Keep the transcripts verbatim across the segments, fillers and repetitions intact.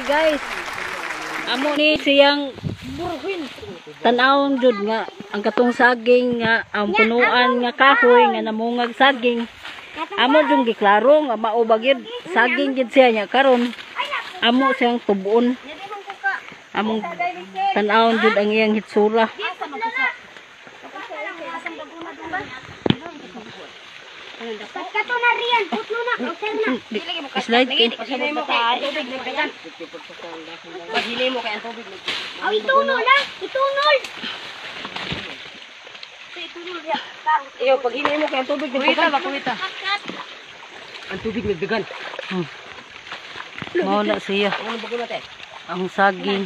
guys. Amo ni siyang tanawon jud nga ang katong saging nga ang punuan nga kahoy nga namungag saging. Amo jud giklaro nga mao ba gyud saging gyud siya nya karon. Amo siyang tubuon. Among tanawon jud ang iyang hitsura. Kato na riyan, putlo na, hotel na. Slide kay. Paghili mo kay ang tubig nagdagan. Paghili mo kay ang tubig nagdagan. Aw itunol na, itunol. Itunol ya. Iyo paghili mo kay ang tubig nagdagan. Kuwita, kuwita. Ang tubig nagdagan. Hmm. Mao na siya. Ano bagay mate? Ang saging.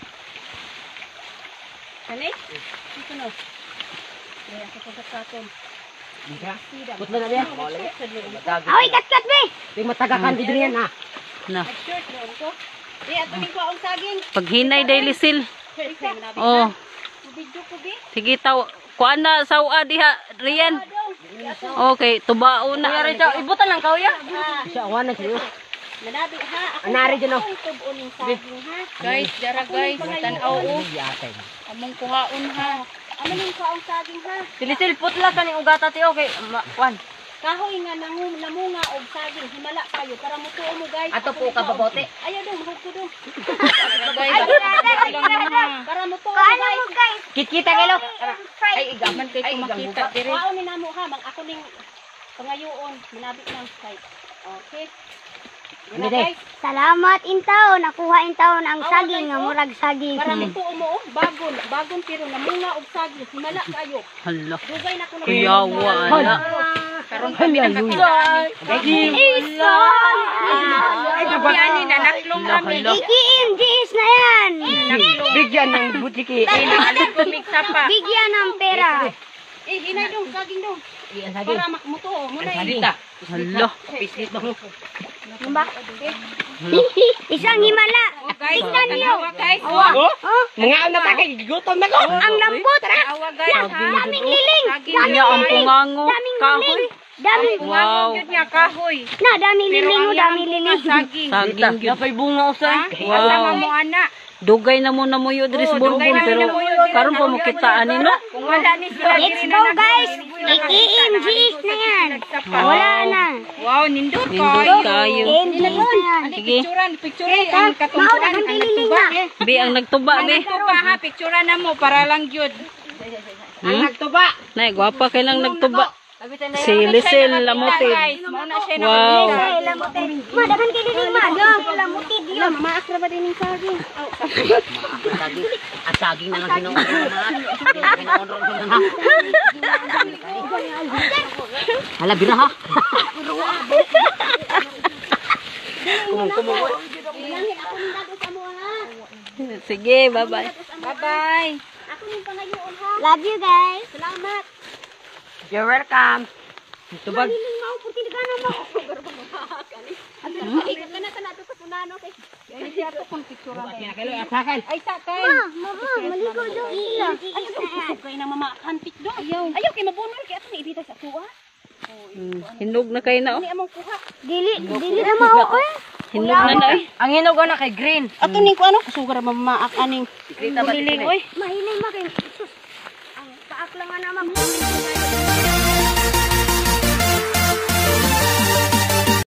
Kani? Ito no. Kaya ako pagkakon. Putlo na diyan. Ay, kat-kat be. Di matagakan di diyan ha. Na. Shirt mo ko. Di ato ning ko ang saging. Paghinay daily sil. Oh. Video ko bi. Sige taw. Kuan na sawa diha riyan. Okay, tubao na. Ibutan lang kauya. Siya awan na siya. Manabi ha. Anari diyan oh. Tubuon ning saging ha. Guys, dara guys, tan-aw o. Among kuhaon ha. Ano ning ko ang saging ha? Silisil putla kaning ugata ti okay. Kuan. Kahoy nga nangu namunga og saging himala kayo para mutuo mo guys. Ato po ka babote. Ayaw dong, mahog ko dong. Guys, Para mutuo mo guys. Kit-kita kilo. ay igaman kay kumakita diri. Kaon ni namo ha, mang ako ning pangayoon, manabi lang guys. Okay. Ano guys? Salamat intaw, nakuha intaw ang saging nga murag saging. Para mutuo mo og bagon, bagon pero namunga og saging himala kayo. Hala. Dugay na ko na. Kuyawa ala. Karon kami nakakuha. Isa! Ay babani na naklong kami. Ikiin, diis na yan! Bigyan ng butiki. Alit ko migsa pa. Bigyan ng pera. Eh, hinay dong, saging dong. Iyan saging. Para makmutuo mo na Salita. Hala. Pislit mo. Ba? Isang himala. Tingnan niyo. Guys, Oh? Mga anak na kay gutom na ko. Ang lambot. awa guys. Daming liling. Niya ang pungango kahoy. Daming Wow. Yun nga kahoy. na, daming liling o, daming liling. Saging. Saging gyud. Napay bunga usay. Asama Wow. mo ana. Dugay na mo na mo yun dres bonbon pero karon pa mo kita ani no. Kung wala ni sila Let's go guys. Ikiin, diis na yan. Wala na. Wow, nindot Indot kayo. Diis na yan. Sige. Picturean, picturean ang katungkuran Mao, ang liling nagtuba. na. Bi ang nagtuba be. Nagtuba ha, picturean na mo para lang jud. Hmm? Nagtuba. Nay, gwapa kay lang nagtuba. Si Lisel Lamotid. Mao na siya Wow. Ma, dakan kay liling ma. Lamutid yun. Maak na ba din yung saging? Saging. At saging na lang ginawa ko na. Ginawa ko na. Hala, bira ha. Kumong kumong. Sige, bye-bye. Bye-bye. Ako yung pangayoon ha. Love you guys. Salamat. You're welcome. Tubag. Liling mo, puti na gana mo. Ikat ka na ka na to sa punano kay. Ay siya to kung picturean. Kilo atakan. Ay sakay. Ma, mama, maligo daw sila. Ay kusog kay na mama kantik do. Ayaw. Ayaw kay mabunol kay ato ni ibita sa tuwa. Hmm. Hinog na kayo na oh. Ni among kuha. Dili, dili na mao eh. Hinog na na eh. Ang hinog na kay green. Ato ning ko ano sugar mamaak aning. Sikrita ba Buliling oy. Mahinay ma kay sus. Ang paak lang nga naman.